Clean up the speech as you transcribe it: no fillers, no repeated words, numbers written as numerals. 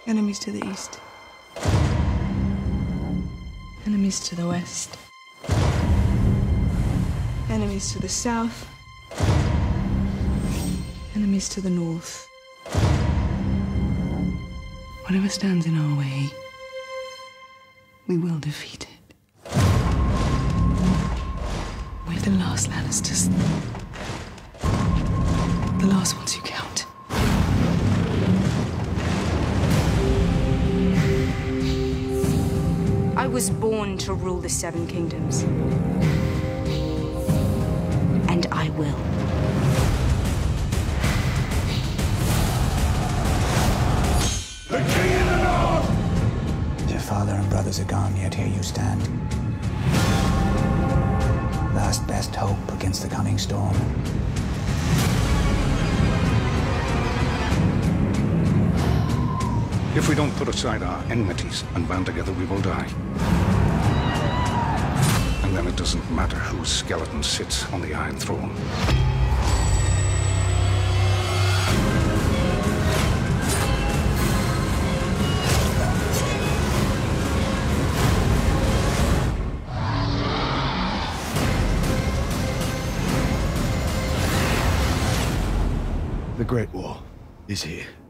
Enemies to the east. Enemies to the west. Enemies to the south. Enemies to the north. Whatever stands in our way, we will defeat it. We're the last Lannisters. The last ones who count. I was born to rule the Seven Kingdoms. And I will. The King in the North! Your father and brothers are gone, yet here you stand. Last best hope against the coming storm. If we don't put aside our enmities and band together, we will die. And then it doesn't matter whose skeleton sits on the Iron Throne. The Great War is here.